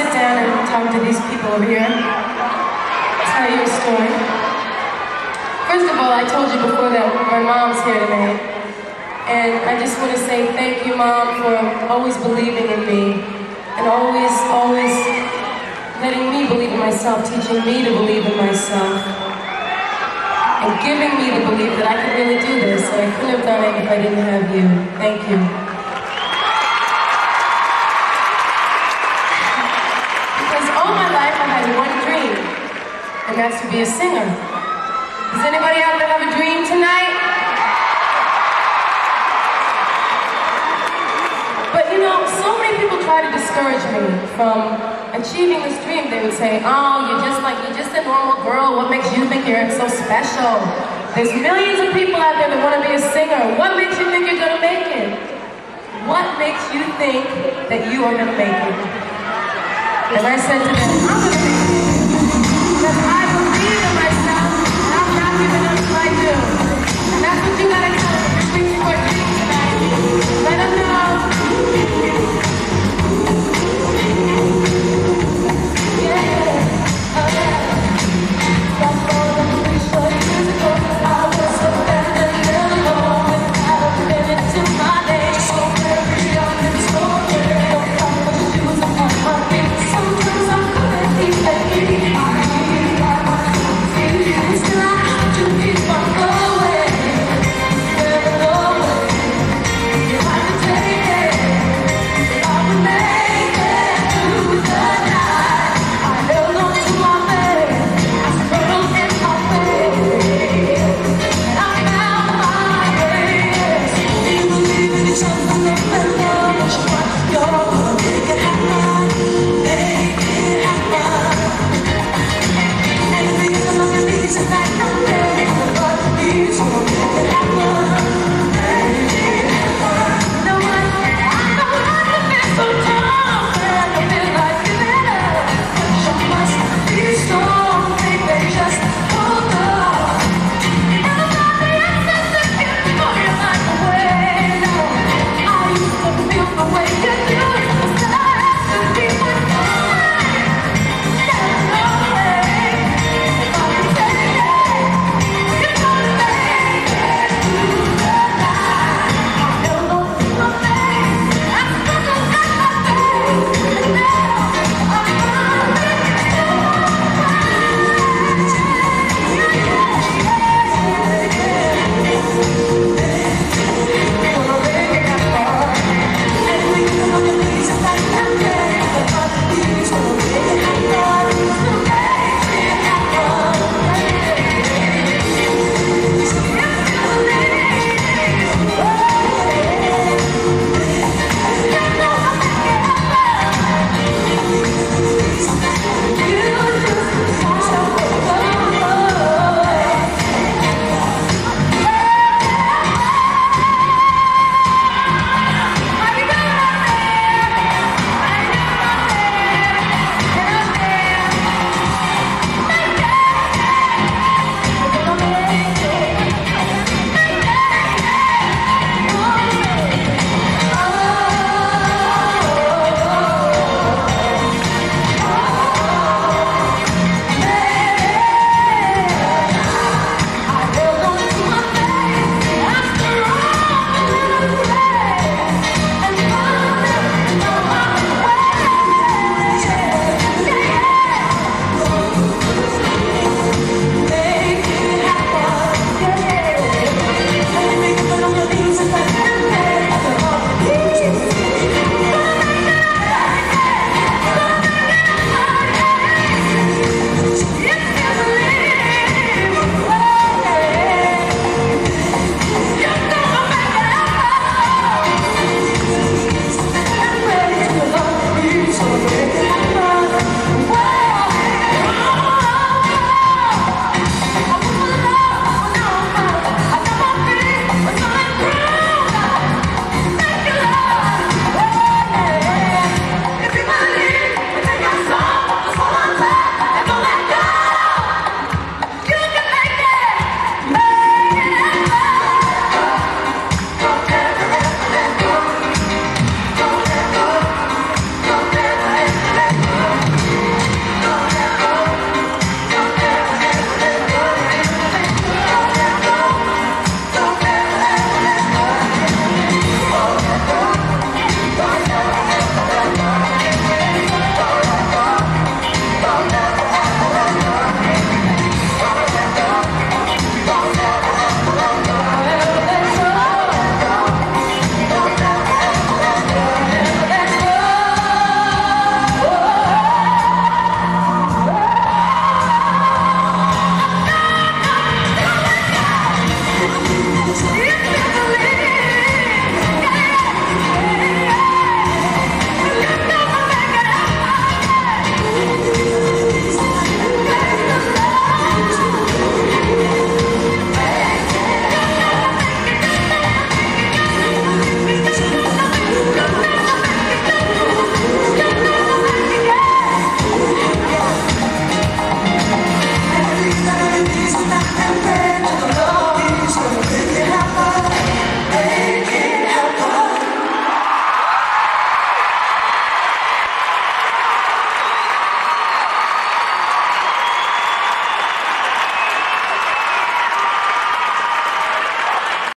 sit down and talk to these people over here, tell you a story. First of all, I told you before that my mom's here tonight. And I just want to say thank you, Mom, for always believing in me. And always letting me believe in myself, teaching me to believe in myself. And giving me the belief that I could really do this. And I couldn't have done it if I didn't have you. Thank you. All my life I had one dream, and that's to be a singer. Does anybody out there have a dream tonight? But you know, so many people try to discourage me from achieving this dream. They would say, oh, you're just a normal girl. What makes you think you're so special? There's millions of people out there that want to be a singer. What makes you think you're going to make it? What makes you think that you are going to make it? And I said to them, I'm going to make it. Because I believe in myself, and I'm not giving up till I do. And that's what you got to tell